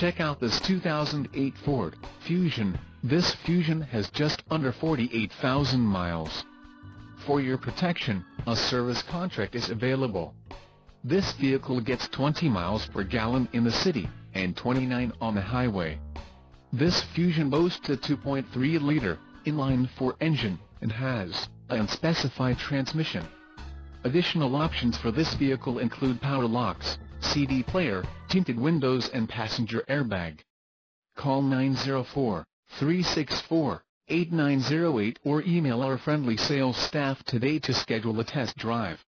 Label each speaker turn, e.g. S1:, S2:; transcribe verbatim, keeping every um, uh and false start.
S1: Check out this two thousand eight Ford Fusion. This Fusion has just under forty-eight thousand miles. For your protection, a service contract is available. This vehicle gets twenty miles per gallon in the city, and twenty-nine on the highway. This Fusion boasts a two point three liter inline-four engine, and has an unspecified transmission. Additional options for this vehicle include power locks, C D player, tinted windows and passenger airbag. Call nine zero four, three six four, eight nine zero eight or email our friendly sales staff today to schedule a test drive.